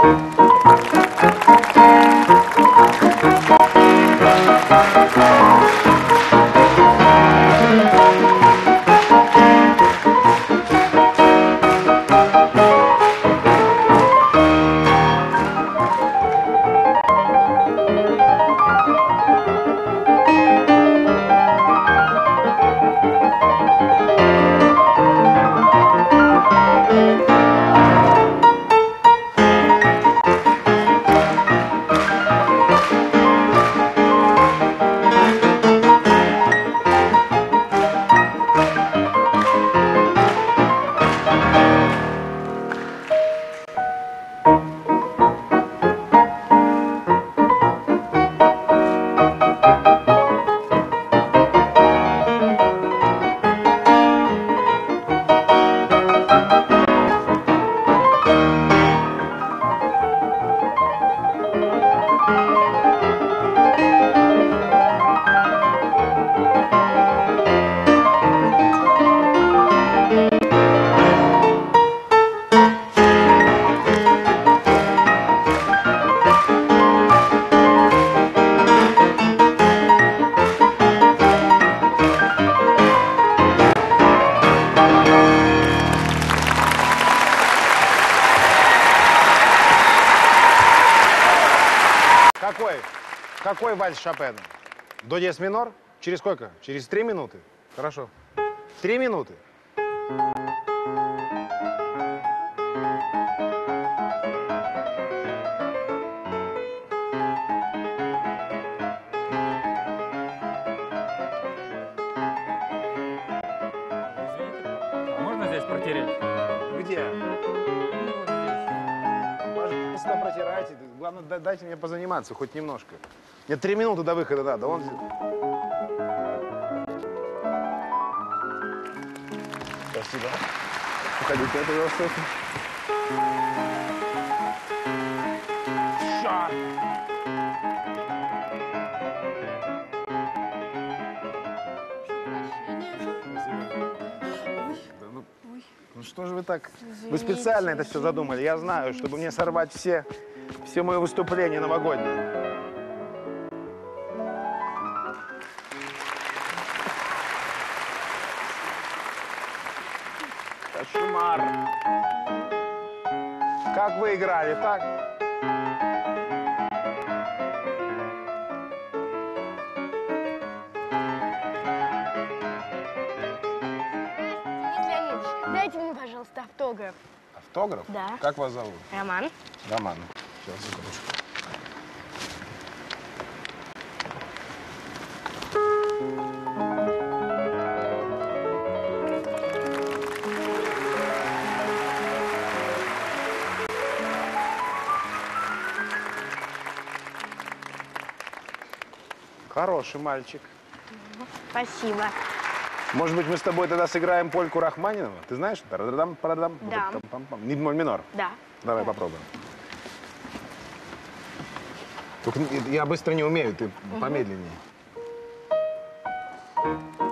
Какой вальс Шопена? До диез минор? Через сколько? Через 3 минуты? Хорошо. 3 минуты. Извините, можно здесь протереть? Где? Ну, вот здесь. Пожалуйста, протирайте. Главное, дайте мне позаниматься хоть немножко. Мне 3 минуты до выхода надо. Он... Спасибо. Уходите, пожалуйста. Ну что же вы так? Вы специально это все задумали, я знаю, чтобы мне сорвать все мои выступления новогодние. Кошмар. Как вы играли, так? Дайте мне, пожалуйста, автограф. Автограф? Да. Как вас зовут? Роман. Роман. Сейчас, секундочку. Хороший мальчик. Спасибо. Может быть, мы с тобой тогда сыграем польку Рахманинова? Ты знаешь? Да. Ми минор. Да. Давай попробуем. Только я быстро не умею, ты помедленнее.